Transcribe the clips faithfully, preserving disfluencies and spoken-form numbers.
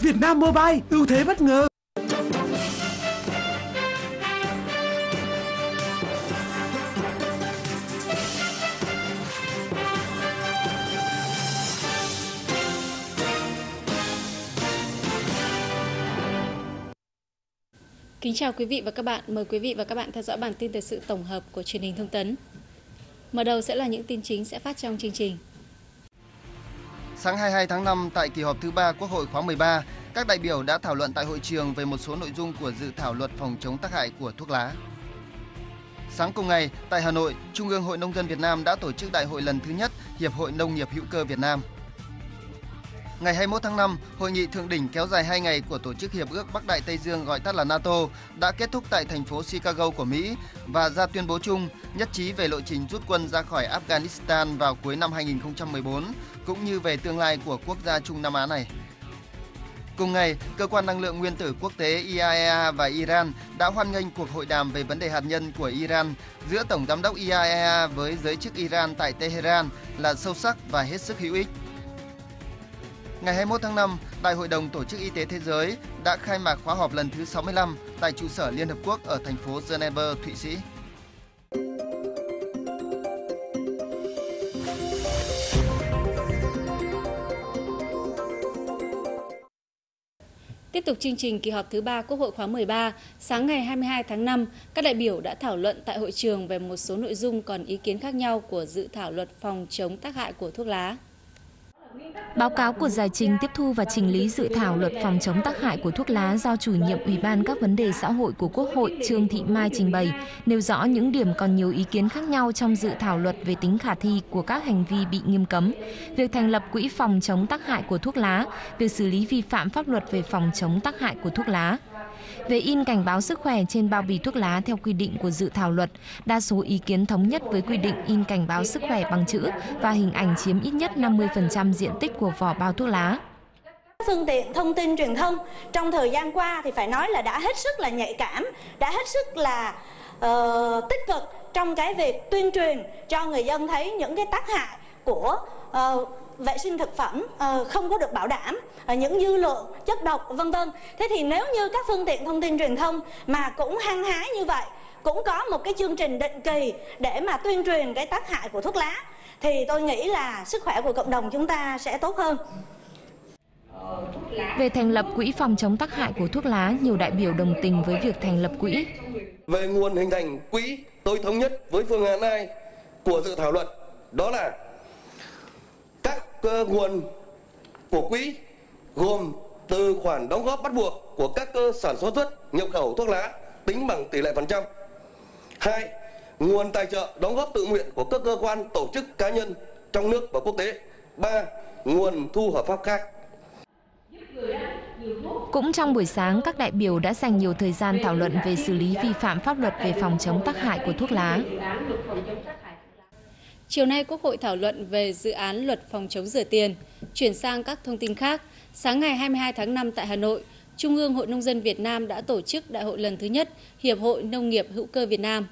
Vietnam Mobile, ưu thế bất ngờ. Kính chào quý vị và các bạn, mời quý vị và các bạn theo dõi bản tin thời sự tổng hợp của truyền hình Thông tấn. Mở đầu sẽ là những tin chính sẽ phát trong chương trình. Sáng hai mươi hai tháng năm, tại kỳ họp thứ ba Quốc hội khóa mười ba, các đại biểu đã thảo luận tại hội trường về một số nội dung của dự thảo luật phòng chống tác hại của thuốc lá. Sáng cùng ngày, tại Hà Nội, Trung ương Hội Nông dân Việt Nam đã tổ chức đại hội lần thứ nhất Hiệp hội Nông nghiệp hữu cơ Việt Nam. Ngày hai mươi mốt tháng năm, hội nghị thượng đỉnh kéo dài hai ngày của Tổ chức Hiệp ước Bắc Đại Tây Dương gọi tắt là NATO đã kết thúc tại thành phố Chicago của Mỹ và ra tuyên bố chung nhất trí về lộ trình rút quân ra khỏi Afghanistan vào cuối năm hai nghìn không trăm mười bốn, cũng như về tương lai của quốc gia Trung Nam Á này. Cùng ngày, Cơ quan Năng lượng Nguyên tử Quốc tế I A E A và Iran đã hoan nghênh cuộc hội đàm về vấn đề hạt nhân của Iran giữa Tổng giám đốc I A E A với giới chức Iran tại Tehran là sâu sắc và hết sức hữu ích. Ngày hai mươi mốt tháng năm, Đại hội đồng Tổ chức Y tế Thế giới đã khai mạc khóa họp lần thứ sáu mươi lăm tại trụ sở Liên Hợp Quốc ở thành phố Geneva, Thụy Sĩ. Tiếp tục chương trình kỳ họp thứ ba Quốc hội khóa mười ba, sáng ngày hai mươi hai tháng năm, các đại biểu đã thảo luận tại hội trường về một số nội dung còn ý kiến khác nhau của dự thảo luật phòng chống tác hại của thuốc lá. Báo cáo của giải trình tiếp thu và chỉnh lý dự thảo luật phòng chống tác hại của thuốc lá do chủ nhiệm Ủy ban các vấn đề xã hội của Quốc hội Trương Thị Mai trình bày, nêu rõ những điểm còn nhiều ý kiến khác nhau trong dự thảo luật về tính khả thi của các hành vi bị nghiêm cấm, việc thành lập quỹ phòng chống tác hại của thuốc lá, việc xử lý vi phạm pháp luật về phòng chống tác hại của thuốc lá. Về in cảnh báo sức khỏe trên bao bì thuốc lá theo quy định của dự thảo luật, đa số ý kiến thống nhất với quy định in cảnh báo sức khỏe bằng chữ và hình ảnh chiếm ít nhất năm mươi phần trăm diện tích của vỏ bao thuốc lá. Phương tiện thông tin truyền thông trong thời gian qua thì phải nói là đã hết sức là nhạy cảm, đã hết sức là uh, tích cực trong cái việc tuyên truyền cho người dân thấy những cái tác hại của uh, vệ sinh thực phẩm uh, không có được bảo đảm, uh, những dư lượng chất độc vân vân. Thế thì nếu như các phương tiện thông tin truyền thông mà cũng hăng hái như vậy, cũng có một cái chương trình định kỳ để mà tuyên truyền cái tác hại của thuốc lá, thì tôi nghĩ là sức khỏe của cộng đồng chúng ta sẽ tốt hơn. Về thành lập quỹ phòng chống tác hại của thuốc lá, nhiều đại biểu đồng tình với việc thành lập quỹ. Về nguồn hình thành quỹ, tôi thống nhất với phương án hai của dự thảo luật, đó là các uh, nguồn của quỹ gồm từ khoản đóng góp bắt buộc của các cơ sản xuất xuất nhập khẩu thuốc lá tính bằng tỷ lệ phần trăm. Hai, nguồn tài trợ đóng góp tự nguyện của các cơ quan tổ chức cá nhân trong nước và quốc tế. Ba, nguồn thu hợp pháp khác. Cũng trong buổi sáng, các đại biểu đã dành nhiều thời gian thảo luận về xử lý vi phạm pháp luật về phòng chống tác hại của thuốc lá. Chiều nay, Quốc hội thảo luận về dự án luật phòng chống rửa tiền. Chuyển sang các thông tin khác, sáng ngày hai mươi hai tháng năm tại Hà Nội, Trung ương Hội Nông dân Việt Nam đã tổ chức đại hội lần thứ nhất Hiệp hội Nông nghiệp hữu cơ Việt Nam.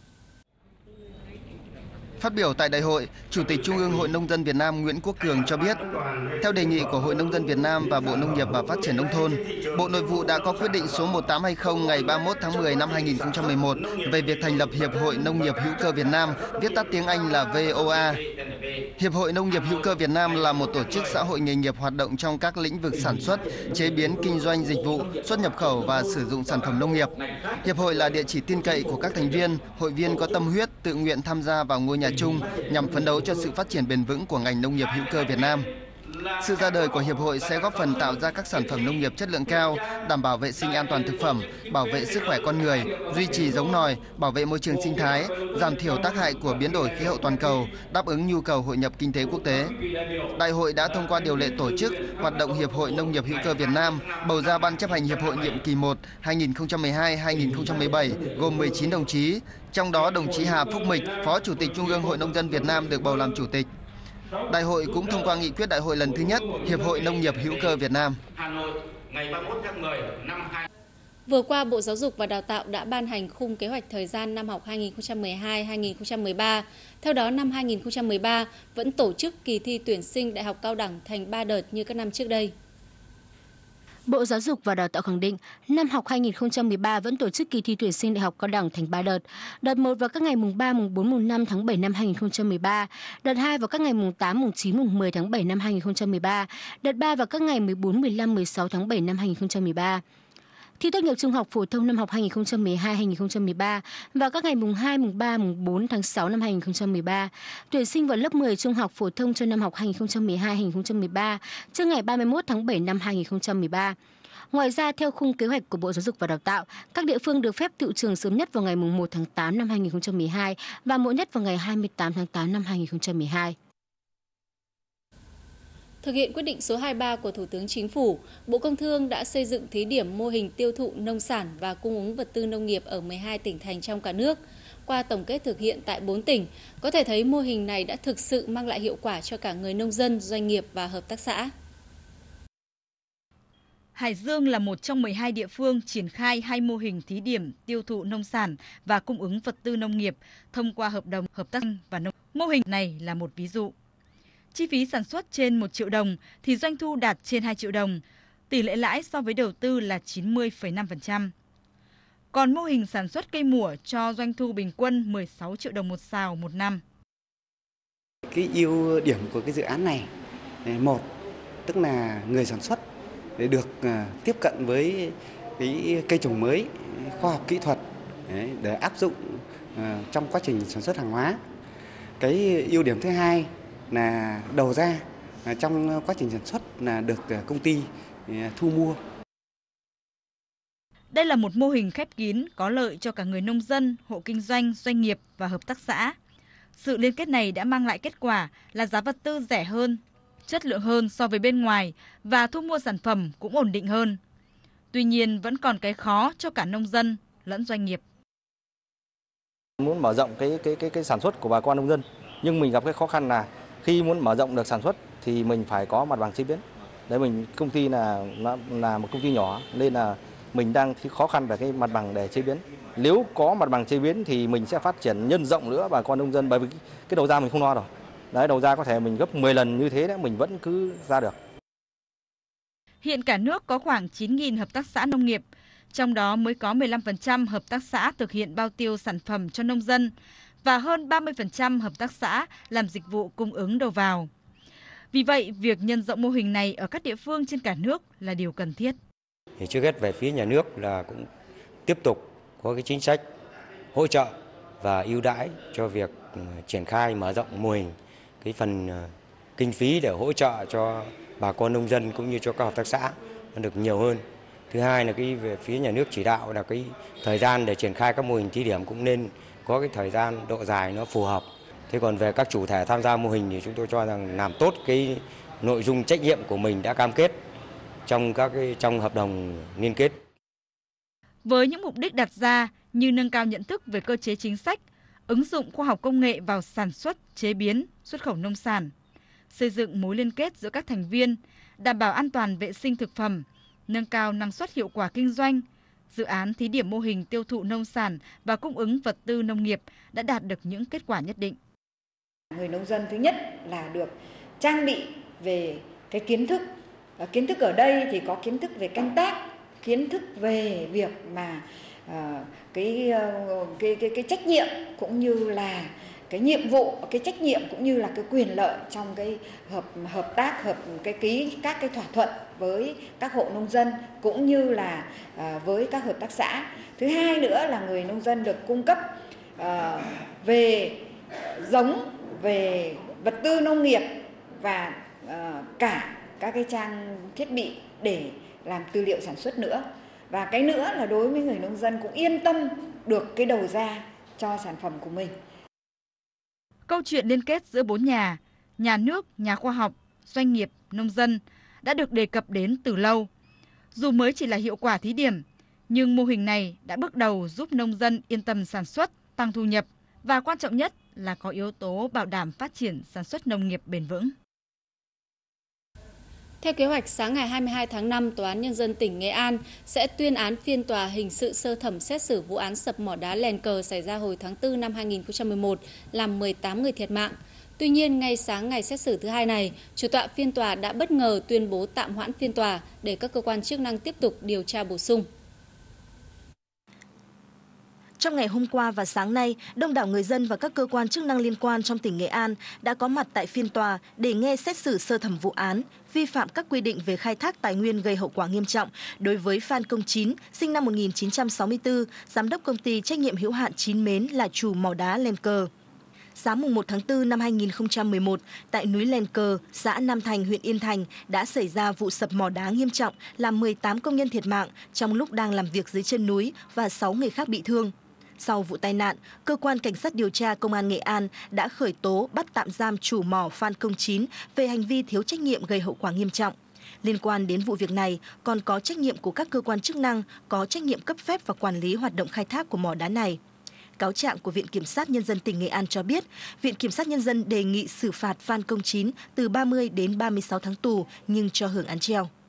Phát biểu tại đại hội, Chủ tịch Trung ương Hội Nông dân Việt Nam Nguyễn Quốc Cường cho biết, theo đề nghị của Hội Nông dân Việt Nam và Bộ Nông nghiệp và Phát triển Nông thôn, Bộ Nội vụ đã có quyết định số một tám hai không ngày ba mươi mốt tháng mười năm hai nghìn không trăm mười một về việc thành lập Hiệp hội Nông nghiệp hữu cơ Việt Nam, viết tắt tiếng Anh là vê o a. Hiệp hội Nông nghiệp hữu cơ Việt Nam là một tổ chức xã hội nghề nghiệp hoạt động trong các lĩnh vực sản xuất, chế biến, kinh doanh, dịch vụ, xuất nhập khẩu và sử dụng sản phẩm nông nghiệp. Hiệp hội là địa chỉ tin cậy của các thành viên, hội viên có tâm huyết, tự nguyện tham gia vào ngôi nhà chung nhằm phấn đấu cho sự phát triển bền vững của ngành nông nghiệp hữu cơ Việt Nam. Sự ra đời của Hiệp hội sẽ góp phần tạo ra các sản phẩm nông nghiệp chất lượng cao, đảm bảo vệ sinh an toàn thực phẩm, bảo vệ sức khỏe con người, duy trì giống nòi, bảo vệ môi trường sinh thái, giảm thiểu tác hại của biến đổi khí hậu toàn cầu, đáp ứng nhu cầu hội nhập kinh tế quốc tế. Đại hội đã thông qua điều lệ tổ chức hoạt động Hiệp hội Nông nghiệp hữu cơ Việt Nam, bầu ra Ban chấp hành Hiệp hội nhiệm kỳ một hai nghìn không trăm mười hai đến hai nghìn không trăm mười bảy gồm mười chín đồng chí, trong đó đồng chí Hà Phúc Mịch, Phó Chủ tịch Trung ương Hội Nông dân Việt Nam được bầu làm chủ tịch. Đại hội cũng thông qua nghị quyết đại hội lần thứ nhất Hiệp hội Nông nghiệp hữu cơ Việt Nam. Vừa qua, Bộ Giáo dục và Đào tạo đã ban hành khung kế hoạch thời gian năm học hai nghìn không trăm mười hai đến hai nghìn không trăm mười ba. Theo đó, năm hai nghìn không trăm mười ba vẫn tổ chức kỳ thi tuyển sinh đại học cao đẳng thành ba đợt như các năm trước đây. Bộ Giáo dục và Đào tạo khẳng định, năm học hai nghìn không trăm mười ba vẫn tổ chức kỳ thi tuyển sinh đại học cao đẳng thành ba đợt. Đợt một vào các ngày mùng ba, mùng bốn, mùng năm tháng bảy năm hai nghìn không trăm mười ba, đợt hai vào các ngày mùng tám, mùng chín, mùng mười tháng bảy năm hai nghìn không trăm mười ba, đợt ba vào các ngày mười bốn, mười lăm, mười sáu tháng bảy năm hai nghìn không trăm mười ba. Thi tốt nghiệp trung học phổ thông năm học hai nghìn không trăm mười hai hai nghìn không trăm mười ba vào các ngày mùng hai, mùng ba, mùng bốn tháng sáu năm hai nghìn không trăm mười ba. Tuyển sinh vào lớp mười trung học phổ thông cho năm học hai nghìn không trăm mười hai hai nghìn không trăm mười ba trước ngày ba mươi mốt tháng bảy năm hai nghìn không trăm mười ba. Ngoài ra, theo khung kế hoạch của Bộ Giáo dục và Đào tạo, các địa phương được phép tựu trường sớm nhất vào ngày mùng một tháng tám năm hai nghìn không trăm mười hai và muộn nhất vào ngày hai mươi tám tháng tám năm hai nghìn không trăm mười hai. Thực hiện quyết định số hai mươi ba của Thủ tướng Chính phủ, Bộ Công Thương đã xây dựng thí điểm mô hình tiêu thụ nông sản và cung ứng vật tư nông nghiệp ở mười hai tỉnh thành trong cả nước. Qua tổng kết thực hiện tại bốn tỉnh, có thể thấy mô hình này đã thực sự mang lại hiệu quả cho cả người nông dân, doanh nghiệp và hợp tác xã. Hải Dương là một trong mười hai địa phương triển khai hai mô hình thí điểm tiêu thụ nông sản và cung ứng vật tư nông nghiệp thông qua hợp đồng hợp tác và nông. Mô hình này là một ví dụ. Chi phí sản xuất trên một triệu đồng thì doanh thu đạt trên hai triệu đồng, tỷ lệ lãi so với đầu tư là chín mươi phẩy năm phần trăm. Còn mô hình sản xuất cây mùa cho doanh thu bình quân mười sáu triệu đồng một sào một năm. Cái ưu điểm của cái dự án này, một, tức là người sản xuất để được tiếp cận với cái cây trồng mới, khoa học kỹ thuật để áp dụng trong quá trình sản xuất hàng hóa. Cái ưu điểm thứ hai là đầu ra trong quá trình sản xuất là được công ty thu mua. Đây là một mô hình khép kín có lợi cho cả người nông dân, hộ kinh doanh, doanh nghiệp và hợp tác xã. Sự liên kết này đã mang lại kết quả là giá vật tư rẻ hơn, chất lượng hơn so với bên ngoài và thu mua sản phẩm cũng ổn định hơn. Tuy nhiên vẫn còn cái khó cho cả nông dân lẫn doanh nghiệp. Muốn mở rộng cái cái cái cái sản xuất của bà con nông dân, nhưng mình gặp cái khó khăn là khi muốn mở rộng được sản xuất thì mình phải có mặt bằng chế biến. Đấy, mình công ty là là một công ty nhỏ nên là mình đang khó khăn về cái mặt bằng để chế biến. Nếu có mặt bằng chế biến thì mình sẽ phát triển nhân rộng nữa bà con nông dân, bởi vì cái đầu ra mình không lo rồi. Đấy, đầu ra có thể mình gấp mười lần như thế đấy, mình vẫn cứ ra được. Hiện cả nước có khoảng chín nghìn hợp tác xã nông nghiệp, trong đó mới có mười lăm phần trăm hợp tác xã thực hiện bao tiêu sản phẩm cho nông dân và hơn ba mươi phần trăm hợp tác xã làm dịch vụ cung ứng đầu vào. Vì vậy, việc nhân rộng mô hình này ở các địa phương trên cả nước là điều cần thiết. Thì trước hết về phía nhà nước là cũng tiếp tục có cái chính sách hỗ trợ và ưu đãi cho việc triển khai mở rộng mô hình, cái phần kinh phí để hỗ trợ cho bà con nông dân cũng như cho các hợp tác xã nó được nhiều hơn. Thứ hai là cái về phía nhà nước chỉ đạo là cái thời gian để triển khai các mô hình thí điểm cũng nên có cái thời gian độ dài nó phù hợp. Thế còn về các chủ thể tham gia mô hình thì chúng tôi cho rằng làm tốt cái nội dung trách nhiệm của mình đã cam kết trong các cái trong hợp đồng liên kết. Với những mục đích đặt ra như nâng cao nhận thức về cơ chế chính sách, ứng dụng khoa học công nghệ vào sản xuất, chế biến, xuất khẩu nông sản, xây dựng mối liên kết giữa các thành viên, đảm bảo an toàn vệ sinh thực phẩm, nâng cao năng suất hiệu quả kinh doanh, dự án thí điểm mô hình tiêu thụ nông sản và cung ứng vật tư nông nghiệp đã đạt được những kết quả nhất định. Người nông dân thứ nhất là được trang bị về cái kiến thức. Kiến thức ở đây thì có kiến thức về canh tác, kiến thức về việc mà uh, cái, uh, cái cái cái trách nhiệm cũng như là cái nhiệm vụ, cái trách nhiệm cũng như là cái quyền lợi trong cái hợp hợp tác, hợp cái ký các cái thỏa thuận với các hộ nông dân cũng như là uh, với các hợp tác xã. Thứ hai nữa là người nông dân được cung cấp uh, về giống, về vật tư nông nghiệp và uh, cả các cái trang thiết bị để làm tư liệu sản xuất nữa. Và cái nữa là đối với người nông dân cũng yên tâm được cái đầu ra cho sản phẩm của mình. Câu chuyện liên kết giữa bốn nhà, nhà nước, nhà khoa học, doanh nghiệp, nông dân đã được đề cập đến từ lâu. Dù mới chỉ là hiệu quả thí điểm, nhưng mô hình này đã bước đầu giúp nông dân yên tâm sản xuất, tăng thu nhập và quan trọng nhất là có yếu tố bảo đảm phát triển sản xuất nông nghiệp bền vững. Theo kế hoạch, sáng ngày hai mươi hai tháng năm, Tòa án Nhân dân tỉnh Nghệ An sẽ tuyên án phiên tòa hình sự sơ thẩm xét xử vụ án sập mỏ đá Len Cờ xảy ra hồi tháng tư năm hai nghìn không trăm mười một, làm mười tám người thiệt mạng. Tuy nhiên, ngay sáng ngày xét xử thứ hai này, chủ tọa phiên tòa đã bất ngờ tuyên bố tạm hoãn phiên tòa để các cơ quan chức năng tiếp tục điều tra bổ sung. Trong ngày hôm qua và sáng nay, đông đảo người dân và các cơ quan chức năng liên quan trong tỉnh Nghệ An đã có mặt tại phiên tòa để nghe xét xử sơ thẩm vụ án vi phạm các quy định về khai thác tài nguyên gây hậu quả nghiêm trọng đối với Phan Công Chín, sinh năm một nghìn chín trăm sáu mươi tư, giám đốc công ty trách nhiệm hữu hạn Chín Mến là chủ mỏ đá Len Cờ. Sáng mùng một tháng tư năm hai nghìn không trăm mười một, tại núi Len Cờ, xã Nam Thành, huyện Yên Thành đã xảy ra vụ sập mỏ đá nghiêm trọng làm mười tám công nhân thiệt mạng trong lúc đang làm việc dưới chân núi và sáu người khác bị thương. Sau vụ tai nạn, cơ quan cảnh sát điều tra công an Nghệ An đã khởi tố bắt tạm giam chủ mỏ Phan Công Chín về hành vi thiếu trách nhiệm gây hậu quả nghiêm trọng. Liên quan đến vụ việc này, còn có trách nhiệm của các cơ quan chức năng có trách nhiệm cấp phép và quản lý hoạt động khai thác của mỏ đá này. Cáo trạng của Viện Kiểm sát Nhân dân tỉnh Nghệ An cho biết, Viện Kiểm sát Nhân dân đề nghị xử phạt Phan Công Chín từ ba mươi đến ba mươi sáu tháng tù nhưng cho hưởng án treo.